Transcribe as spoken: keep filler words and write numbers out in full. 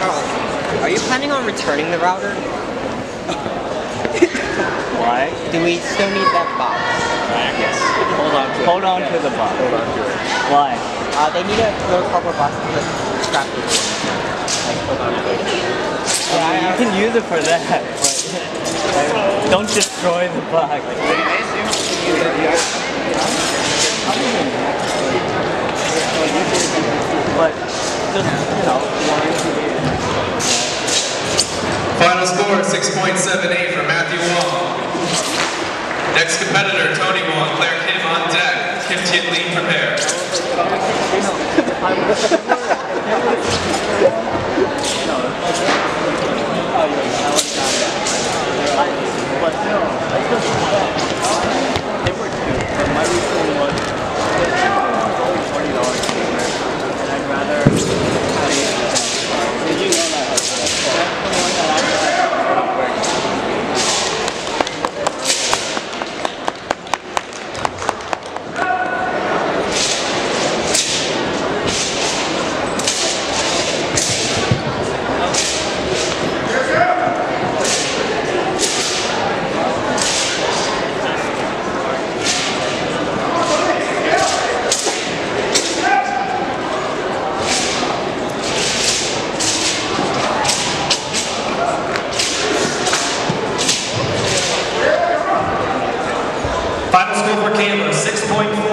Oh, are you planning on returning the router? Why? Do we still need that box? Yes. Hold on. To hold on to the box. Hold on to it. Why? Uh, they need a little cardboard box to put strap it in. Like, hold on to it. Yeah, I mean, you can use it for that, but like, don't destroy the box. But just, you know, Final score six point seven eight for Matthew Wong. Next competitor, Tony Wong, Claire Kim on deck. Kim Tian Lee, prepare. Final score for Kayla, six point four.